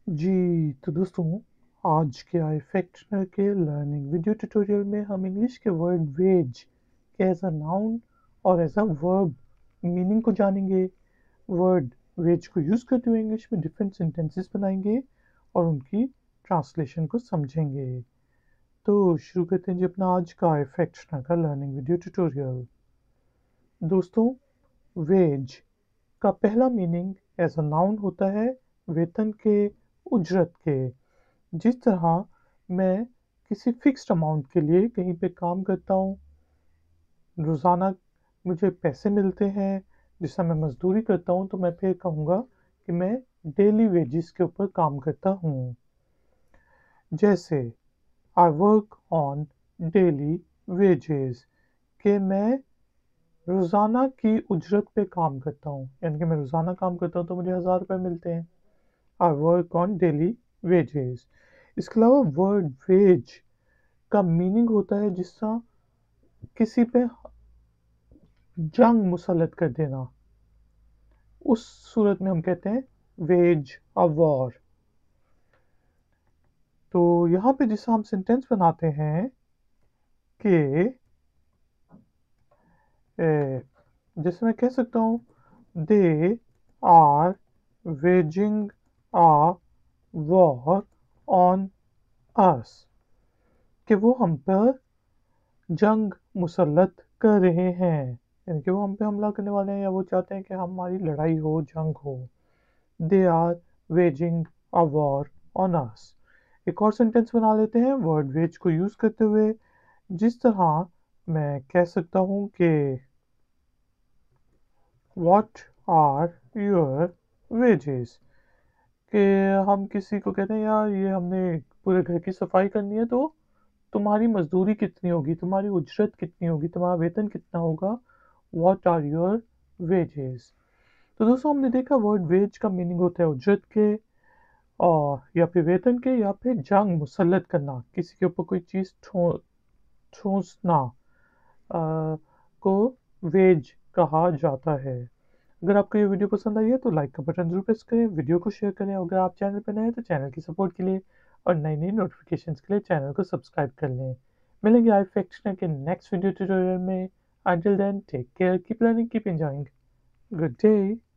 जी, तो दोस्तों आज के आई फ्रैक्शनल के लर्निंग वीडियो ट्यूटोरियल में हम इंग्लिश के वर्ड वेज के एज अ नाउन और एज अ वर्ब मीनिंग को जानेंगे। वर्ड वेज को यूज़ करते हुए इंग्लिश में डिफरेंट सेंटेंसेस बनाएंगे और उनकी ट्रांसलेशन को समझेंगे। तो शुरू करते हैं जी अपना आज का आई फ्रैक्शनल का लर्निंग वीडियो ट्यूटोरियल। दोस्तों, वेज का पहला मीनिंग एज अ नाउन होता है वेतन के, उजरत के। जिस तरह मैं किसी फिक्स्ड अमाउंट के लिए कहीं पे काम करता हूँ, रोज़ाना मुझे पैसे मिलते हैं, जिस समय मैं मज़दूरी करता हूँ तो मैं फिर कहूँगा कि मैं डेली वेजेस के ऊपर काम करता हूँ। जैसे I work on daily wages कि मैं रोज़ाना की उजरत पे काम करता हूँ, यानी कि मैं रोज़ाना काम करता हूँ तो मुझे 1000 रुपये मिलते हैं। I work on daily wages. इसके अलावा वर्ड वेज का मीनिंग होता है जिसका किसी पे जंग मुसल्लत कर देना। उस सूरत में हम कहते हैं वेज अ वॉर। तो यहाँ पे जिसका हम सेंटेंस बनाते हैं कि जैसे मैं कह सकता हूँ they are waging a war on us, कि वो हम पर जंग मुसल्लत कर रहे हैं, यानी कि वो हम पे हमला करने वाले हैं या वो चाहते हैं कि हमारी लड़ाई हो, जंग हो। They are waging a war on us. एक और सेंटेंस बना लेते हैं वर्ड वेज को यूज़ करते हुए। जिस तरह मैं कह सकता हूँ कि व्हाट आर योर वेजेस, कि हम किसी को कहते हैं यार ये हमने पूरे घर की सफाई करनी है, तो तुम्हारी मजदूरी कितनी होगी, तुम्हारी उजरत कितनी होगी, तुम्हारा वेतन कितना होगा। What are your wages. तो दोस्तों हमने देखा वर्ड वेज का मीनिंग होता है उजरत के, और या फिर वेतन के, या फिर जंग मुसल्लत करना, किसी के ऊपर कोई चीज़ ठोंसना को वेज कहा जाता है। अगर आपको ये वीडियो पसंद आई है तो लाइक का बटन जरूर प्रेस करें, वीडियो को शेयर करें। अगर आप चैनल पर नए हैं तो चैनल की सपोर्ट के लिए और नई नई नोटिफिकेशंस के लिए चैनल को सब्सक्राइब कर लें। मिलेंगे आई फ्रैक्शनल के नेक्स्ट वीडियो ट्यूटोरियल में। Until then, take care, keep learning, keep enjoying. Good day.